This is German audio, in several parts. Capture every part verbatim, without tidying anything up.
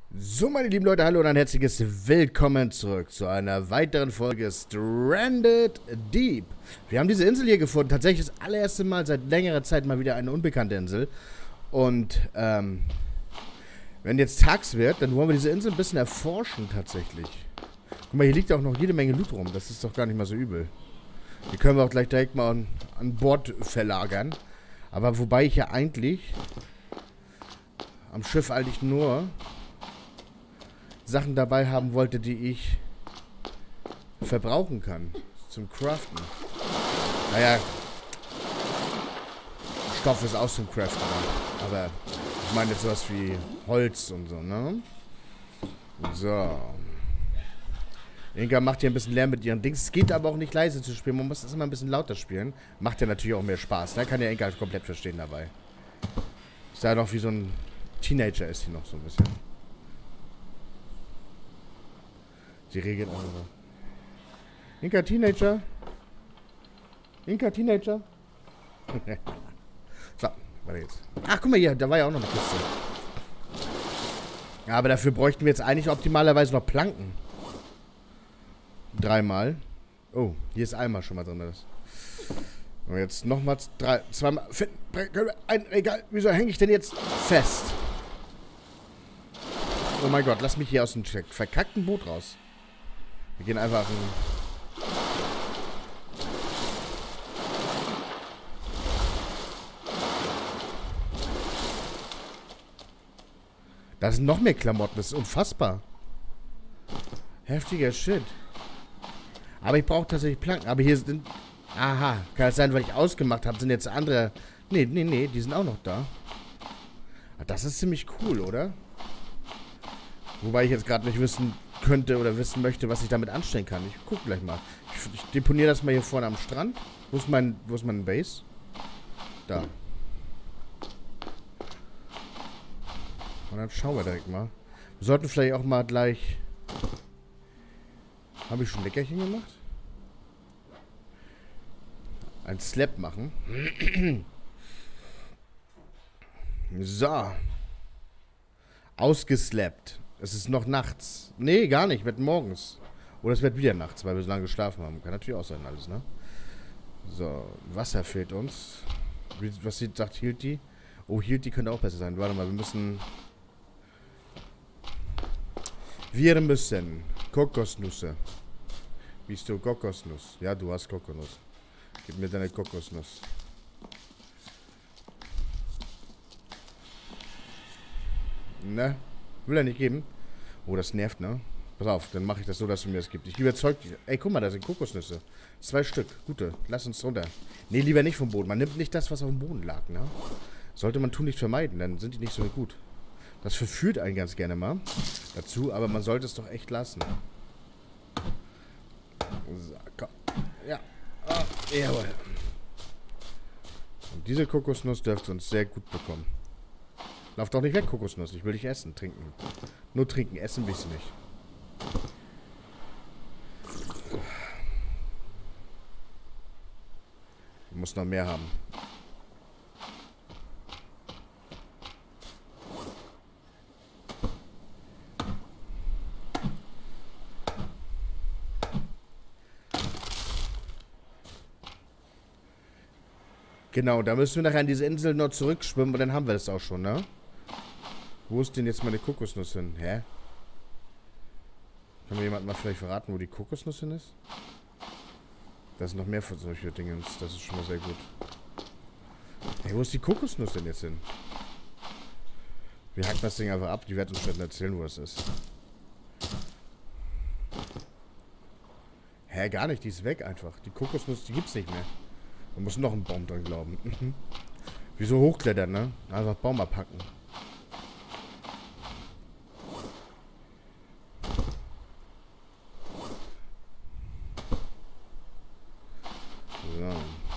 So, meine lieben Leute, hallo und ein herzliches Willkommen zurück zu einer weiteren Folge Stranded Deep. Wir haben diese Insel hier gefunden, tatsächlich das allererste Mal seit längerer Zeit mal wieder eine unbekannte Insel. Und, ähm, wenn jetzt tags wird, dann wollen wir diese Insel ein bisschen erforschen tatsächlich. Guck mal, hier liegt auch noch jede Menge Loot rum, das ist doch gar nicht mal so übel. Die können wir auch gleich direkt mal an, an Bord verlagern. Aber wobei ich ja eigentlich am Schiff eigentlich nur Sachen dabei haben wollte, die ich verbrauchen kann. Zum Craften. Naja, Stoff ist auch zum Craften. Aber ich meine jetzt sowas wie Holz und so, ne? So. Inga macht hier ein bisschen Lärm mit ihren Dings. Es geht aber auch nicht leise zu spielen. Man muss das immer ein bisschen lauter spielen. Macht ja natürlich auch mehr Spaß. Da kann ja Inga halt komplett verstehen dabei. Ist ja noch wie so ein Teenager ist hier noch so ein bisschen. Sie regelt auch so. Inka Teenager. Inka Teenager. So, warte jetzt. Ach, guck mal hier, da war ja auch noch eine Kiste. Ja, aber dafür bräuchten wir jetzt eigentlich optimalerweise noch Planken. Dreimal. Oh, hier ist einmal schon mal drin. Das. Und jetzt nochmal drei, zweimal. Ein Regal. Wieso hänge ich denn jetzt fest? Oh mein Gott, lass mich hier aus dem verkackten Boot raus. Wir gehen einfach ein... Da sind noch mehr Klamotten, das ist unfassbar. Heftiger Shit. Aber ich brauche tatsächlich Planken. Aber hier sind... Aha, kann das sein, weil ich ausgemacht habe, sind jetzt andere... Nee, nee, nee, die sind auch noch da. Das ist ziemlich cool, oder? Wobei ich jetzt gerade nicht wissen könnte oder wissen möchte, was ich damit anstellen kann. Ich gucke gleich mal. Ich, ich deponiere das mal hier vorne am Strand. Wo ist mein, wo ist mein Base? Da. Und dann schauen wir direkt mal. Wir sollten vielleicht auch mal gleich... Habe ich schon Leckerchen gemacht? Ein Slap machen. So. Ausgeslappt. Es ist noch nachts. Nee, gar nicht. Wird morgens. Oder es wird wieder nachts, weil wir so lange geschlafen haben. Kann natürlich auch sein alles, ne? So. Wasser fehlt uns. Was sie sagt, hielt die? Oh, hielt die könnte auch besser sein. Warte mal, wir müssen... Wir müssen... Kokosnüsse. Bist du Kokosnuss? Ja, du hast Kokosnuss. Gib mir deine Kokosnuss. Ne? Will er nicht geben? Oh, das nervt, ne? Pass auf, dann mache ich das so, dass du mir das gibst. Ich überzeugt dich. Ey, guck mal, da sind Kokosnüsse. Zwei Stück. Gute. Lass uns runter. Ne, lieber nicht vom Boden. Man nimmt nicht das, was auf dem Boden lag, ne? Sollte man tun nicht vermeiden, dann sind die nicht so gut. Das verführt einen ganz gerne mal dazu, aber man sollte es doch echt lassen. So, komm. Ja. Oh, jawohl. Und diese Kokosnuss dürft ihr uns sehr gut bekommen. Lauf doch nicht weg, Kokosnuss. Ich will dich essen, trinken. Nur trinken, essen will ich nicht. Ich muss noch mehr haben. Genau, da müssen wir nachher an diese Insel noch zurückschwimmen und dann haben wir das auch schon, ne? Wo ist denn jetzt meine Kokosnuss hin? Hä? Kann mir jemand mal vielleicht verraten, wo die Kokosnuss hin ist? Da sind noch mehr von solchen Dingen. Das ist schon mal sehr gut. Hey, wo ist die Kokosnuss denn jetzt hin? Wir hacken das Ding einfach ab. Die werden uns später erzählen, wo es ist. Hä, gar nicht. Die ist weg einfach. Die Kokosnuss, die gibt's nicht mehr. Da muss noch ein Baum dran glauben. Wieso hochklettern, ne? Einfach Baum abhacken. So.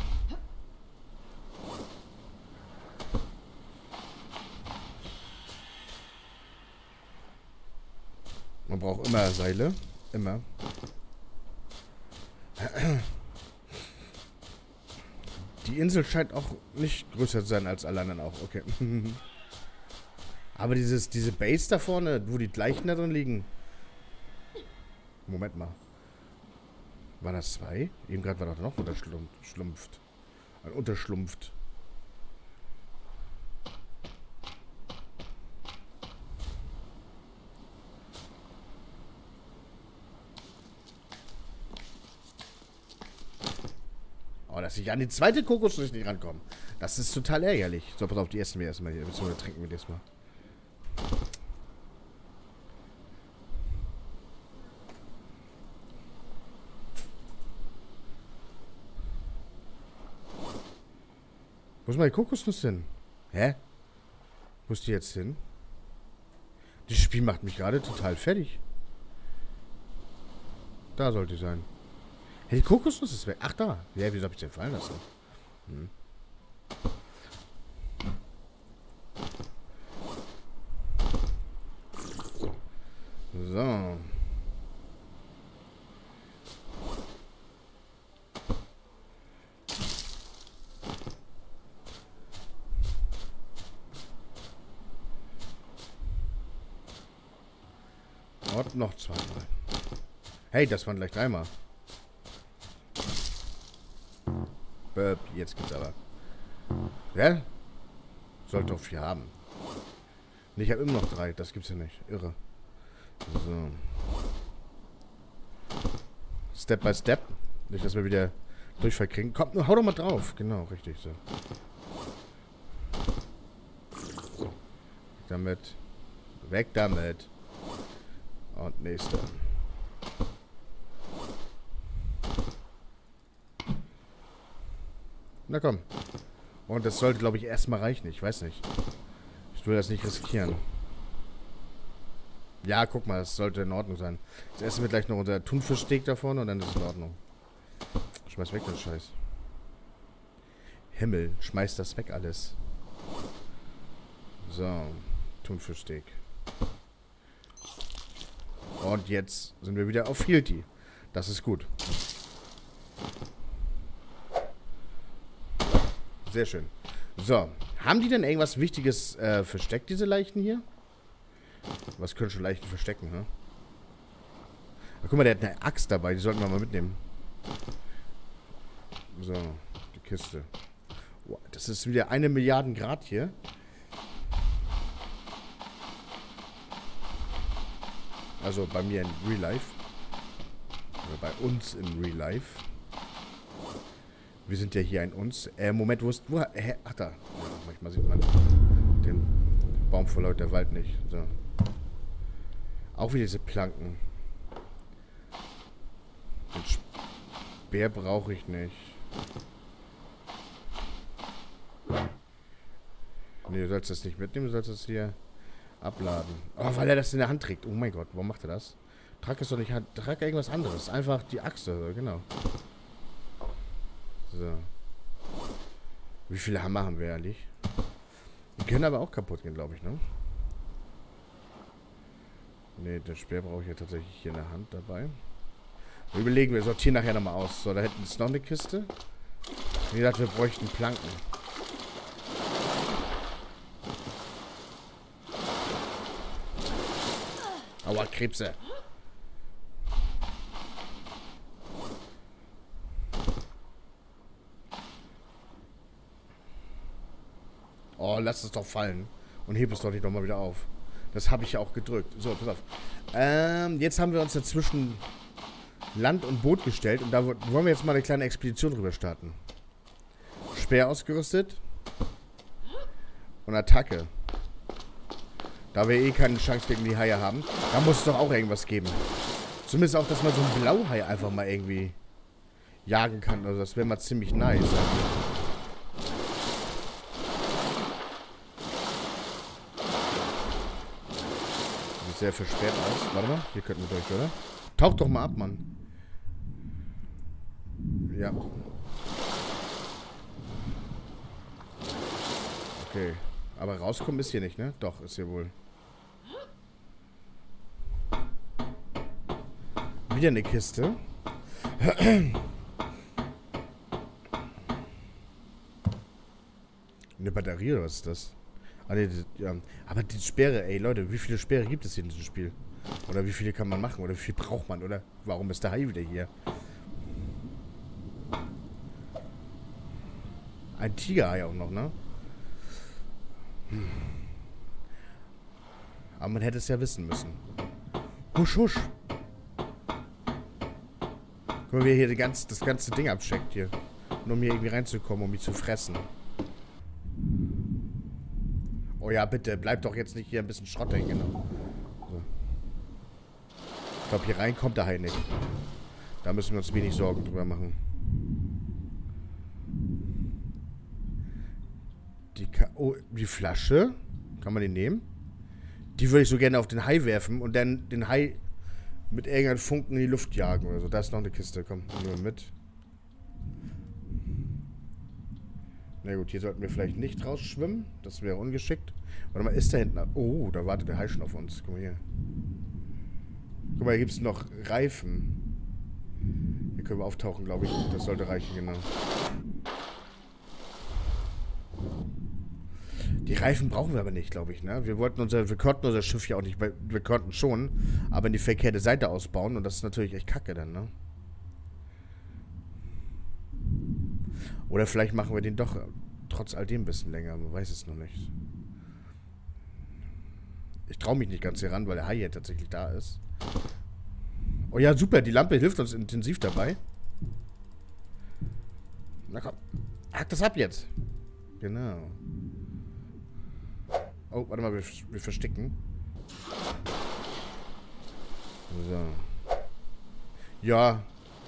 Man braucht immer Seile. Immer. Die Insel scheint auch nicht größer zu sein als alle anderen auch. Okay. Aber dieses, diese Base da vorne, wo die Leichen da drin liegen. Moment mal. Waren das zwei? Eben gerade war doch noch unterschlumpft. Ein unterschlumpft. Oh, dass ich an die zweite Kokosnuss nicht rankomme. Das ist total ärgerlich. So, pass auf, die essen wir erstmal hier. Beziehungsweise trinken wir die erstmal. Wo ist meine Kokosnuss hin? Hä? Wo ist die jetzt hin? Das Spiel macht mich gerade total fertig. Da sollte sie sein. Hey, die Kokosnuss ist weg. Ach, da. Ja, wieso hab ich den fallen lassen? Hm. So. Und noch zweimal. Hey, das waren gleich dreimal. Böp, jetzt geht's aber. Ja? Sollte doch vier haben. Ich habe immer noch drei, das gibt's ja nicht. Irre. So. Step by Step. Nicht, dass wir wieder Durchfall kriegen. Kommt, hau doch mal drauf. Genau, richtig so. Damit. Weg damit. Und nächster. Na komm. Und das sollte, glaube ich, erstmal reichen. Ich weiß nicht. Ich will das nicht riskieren. Ja, guck mal, das sollte in Ordnung sein. Jetzt essen wir gleich noch unser Thunfischsteak da vorne und dann ist es in Ordnung. Schmeiß weg den Scheiß. Himmel, schmeiß das weg alles. So, Thunfischsteak. Und jetzt sind wir wieder auf Fealty. Das ist gut. Sehr schön. So, haben die denn irgendwas Wichtiges äh, versteckt, diese Leichen hier? Was können schon Leichen verstecken, ne? Ach, guck mal, der hat eine Axt dabei, die sollten wir mal mitnehmen. So, die Kiste. Wow, das ist wieder eine Milliarde Grad hier. Also bei mir in Real Life. Oder bei uns in Real Life. Wir sind ja hier ein uns. Äh, Moment, wo ist... Wo, hä? Ach, da. Ja, manchmal sieht man den Baum vor lauter Wald nicht. So. Auch wieder diese Planken. Den Speer brauche ich nicht. Nee, du sollst das nicht mitnehmen, du sollst das hier abladen. Oh, weil er das in der Hand trägt. Oh mein Gott, warum macht er das? Trag es doch nicht, trag irgendwas anderes. Einfach die Axt, genau. So. Wie viele Hammer haben wir ehrlich? Die können aber auch kaputt gehen, glaube ich, ne? Ne, den Speer brauche ich ja tatsächlich hier in der Hand dabei. Wir überlegen, wir sortieren nachher nochmal aus. So, da hinten ist noch eine Kiste. Wie gesagt, wir bräuchten Planken. Aua, Krebse. Oh, lass es doch fallen. Und heb es doch nicht nochmal wieder auf. Das habe ich ja auch gedrückt. So, pass auf. Ähm, jetzt haben wir uns dazwischen Land und Boot gestellt. Und da wollen wir jetzt mal eine kleine Expedition drüber starten. Speer ausgerüstet. Und Attacke. Da wir eh keine Chance gegen die Haie haben. Da muss es doch auch irgendwas geben. Zumindest auch, dass man so einen Blauhai einfach mal irgendwie jagen kann. Also das wäre mal ziemlich nice. Sieht sehr versperrt aus. Warte mal, hier könnten wir durch, oder? Taucht doch mal ab, Mann. Ja. Okay. Aber rauskommen ist hier nicht, ne? Doch, ist hier wohl. Wieder eine Kiste. Eine Batterie oder was ist das? Ah, nee, das, ja. Aber die Speere, ey Leute, wie viele Speere gibt es hier in diesem Spiel? Oder wie viele kann man machen? Oder wie viel braucht man? Oder warum ist der Hai wieder hier? Ein Tigerhai auch noch, ne? Hm. Aber man hätte es ja wissen müssen. Husch, husch. Guck mal, wie er hier die ganze, das ganze Ding abcheckt hier. Nur um hier irgendwie reinzukommen, um mich zu fressen. Oh ja, bitte, bleib doch jetzt nicht hier ein bisschen Schrott hängen, genau. So. Ich glaube, hier rein kommt der Hai nicht. Da müssen wir uns wenig Sorgen drüber machen. Die, Ka oh, die Flasche. Kann man die nehmen? Die würde ich so gerne auf den Hai werfen und dann den Hai mit irgendeinem Funken in die Luft jagen oder so. Da ist noch eine Kiste. Komm, nehmen wir mit. Na gut, hier sollten wir vielleicht nicht rausschwimmen. Das wäre ungeschickt. Warte mal, ist da hinten... Oh, da wartet der Hai schon auf uns. Guck mal hier. Guck mal, hier gibt es noch Reifen. Hier können wir auftauchen, glaube ich. Das sollte reichen, genau. Die Reifen brauchen wir aber nicht, glaube ich, ne? Wir wollten unser... Wir konnten unser Schiff ja auch nicht... Wir konnten schon, aber in die verkehrte Seite ausbauen. Und das ist natürlich echt kacke dann, ne? Oder vielleicht machen wir den doch trotz all dem ein bisschen länger. Man weiß es noch nicht. Ich traue mich nicht ganz hier ran, weil der Hai ja tatsächlich da ist. Oh ja, super. Die Lampe hilft uns intensiv dabei. Na komm. Hack das ab jetzt. Genau. Oh, warte mal. Wir, wir versticken. So. Ja.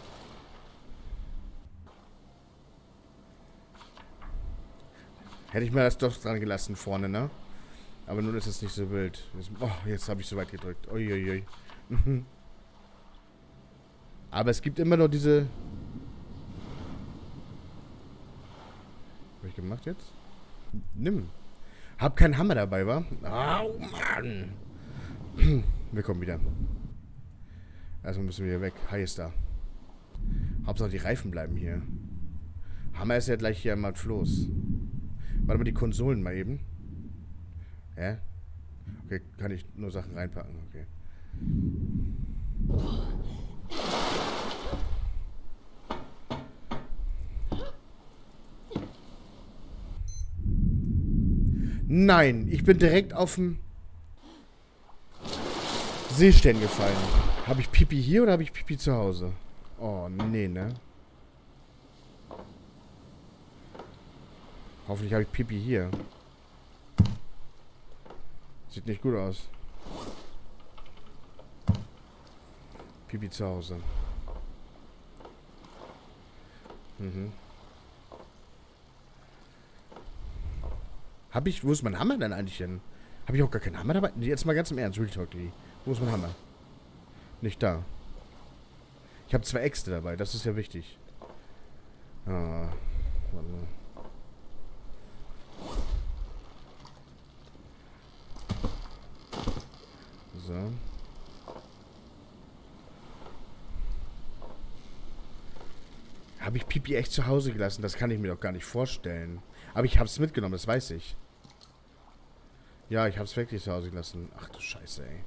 Hätte ich mir das doch dran gelassen vorne, ne? Aber nun ist es nicht so wild. Jetzt, oh, jetzt habe ich so weit gedrückt. Uiuiui. Aber es gibt immer noch diese... Was habe ich gemacht jetzt? Nimm. Hab keinen Hammer dabei, wa? Au, Mann. Wir kommen wieder. Erstmal müssen wir hier weg. Hai ist da. Hauptsache die Reifen bleiben hier. Hammer ist ja gleich hier mal Floß. Warte mal, die Konsolen mal eben. Hä? Okay, kann ich nur Sachen reinpacken. Okay. Nein, ich bin direkt auf dem Seestern gefallen. Habe ich Pipi hier oder habe ich Pipi zu Hause? Oh, nee, ne? Hoffentlich habe ich Pipi hier. Sieht nicht gut aus. Pipi zu Hause. Mhm. Hab ich... Wo ist mein Hammer denn eigentlich hin? Habe ich auch gar keinen Hammer dabei? Jetzt mal ganz im Ernst, Real Talk. Wo ist mein Hammer? Nicht da. Ich habe zwei Äxte dabei, das ist ja wichtig. Ah, warte mal. So. Habe ich Pipi echt zu Hause gelassen? Das kann ich mir doch gar nicht vorstellen. Aber ich habe es mitgenommen, das weiß ich. Ja, ich habe es wirklich zu Hause gelassen. Ach du Scheiße, ey.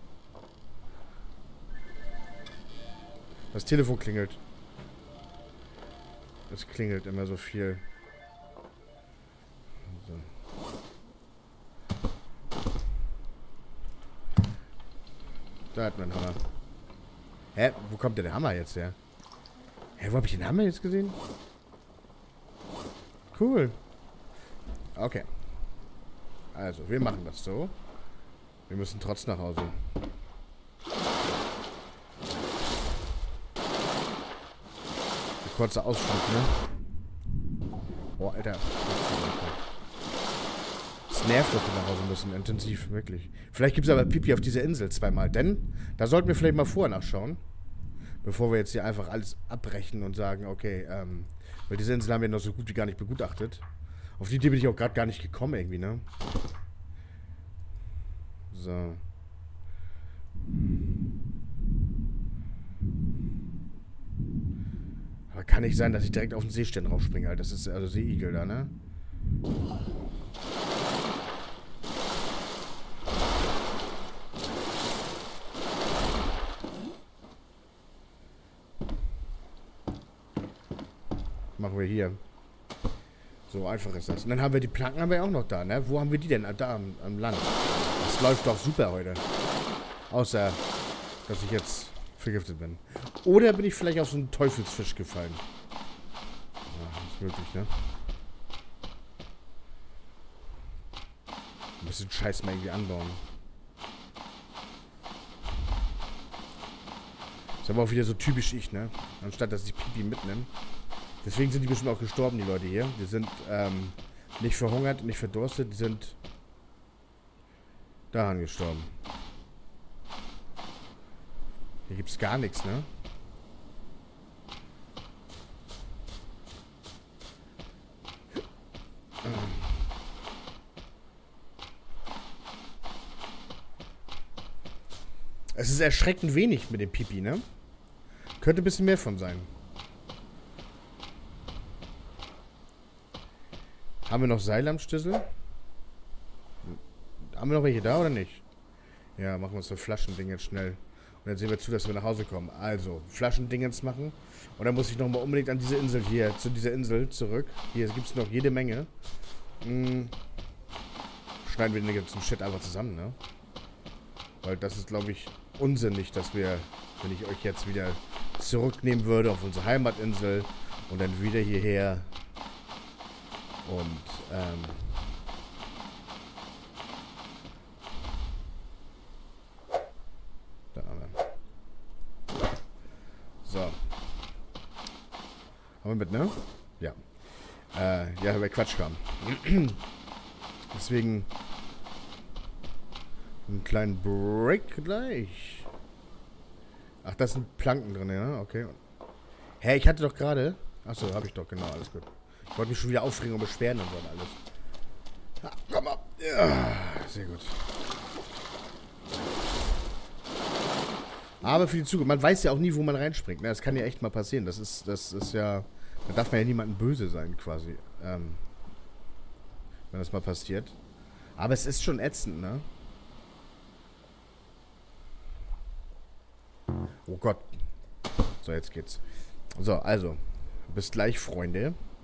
Das Telefon klingelt. Es klingelt immer so viel. So. Da hat man einen Hammer. Hä? Wo kommt denn der Hammer jetzt her? Hä, wo habe ich den Hammer jetzt gesehen? Cool. Okay. Also, wir machen das so. Wir müssen trotzdem nach Hause. Ein kurzer Ausflug, ne? Oh, Alter. Es nervt, dass wir nach Hause müssen. Intensiv, wirklich. Vielleicht gibt es aber Pipi auf dieser Insel zweimal. Denn, da sollten wir vielleicht mal vorher nachschauen. Bevor wir jetzt hier einfach alles abbrechen und sagen, okay, ähm, weil diese Insel haben wir noch so gut wie gar nicht begutachtet. Auf die Idee bin ich auch gerade gar nicht gekommen irgendwie, ne? So. Aber kann nicht sein, dass ich direkt auf den Seestern raufspringe, halt. Das ist also Seeigel da, ne? machen wir hier. So einfach ist das. Und dann haben wir die Planken haben wir auch noch da, ne? Wo haben wir die denn? Da am, am Land. Das läuft doch super heute. Außer, dass ich jetzt vergiftet bin. Oder bin ich vielleicht auf so einen Teufelsfisch gefallen? Ja, ist möglich, ne? Ein bisschen Scheiß mal irgendwie anbauen. Ist aber auch wieder so typisch ich, ne? Anstatt, dass ich Pipi mitnehme. Deswegen sind die bestimmt auch gestorben, die Leute hier. Die sind ähm, nicht verhungert, nicht verdurstet. Die sind daran gestorben. Hier gibt es gar nichts, ne? Es ist erschreckend wenig mit dem Pipi, ne? Könnte ein bisschen mehr von sein. Haben wir noch Seil am Schlüssel? Haben wir noch welche da oder nicht? Ja, machen wir uns das Flaschending jetzt schnell. Und dann sehen wir zu, dass wir nach Hause kommen. Also, Flaschendingens machen. Und dann muss ich nochmal unbedingt an diese Insel hier, zu dieser Insel zurück. Hier gibt es noch jede Menge. Hm. Schneiden wir den ganzen Shit einfach zusammen, ne? Weil das ist, glaube ich, unsinnig, dass wir, wenn ich euch jetzt wieder zurücknehmen würde auf unsere Heimatinsel und dann wieder hierher und, ähm, da haben wir. So. Haben wir mit, ne? Ja. Äh, ja, weil Quatsch kam. Deswegen einen kleinen Break gleich. Ach, da sind Planken drin, ja? Okay. Hä, ich hatte doch gerade... Achso, habe ich doch, genau, alles gut. Ich wollte mich schon wieder aufregen und beschweren und so und alles. Ja, komm mal. Ja, sehr gut. Aber für die Zukunft, man weiß ja auch nie, wo man reinspringt. Ne? Das kann ja echt mal passieren. Das ist, das ist ja... Da darf man ja niemandem böse sein, quasi. Ähm, wenn das mal passiert. Aber es ist schon ätzend, ne? Oh Gott. So, jetzt geht's. So, also. Bis gleich, Freunde.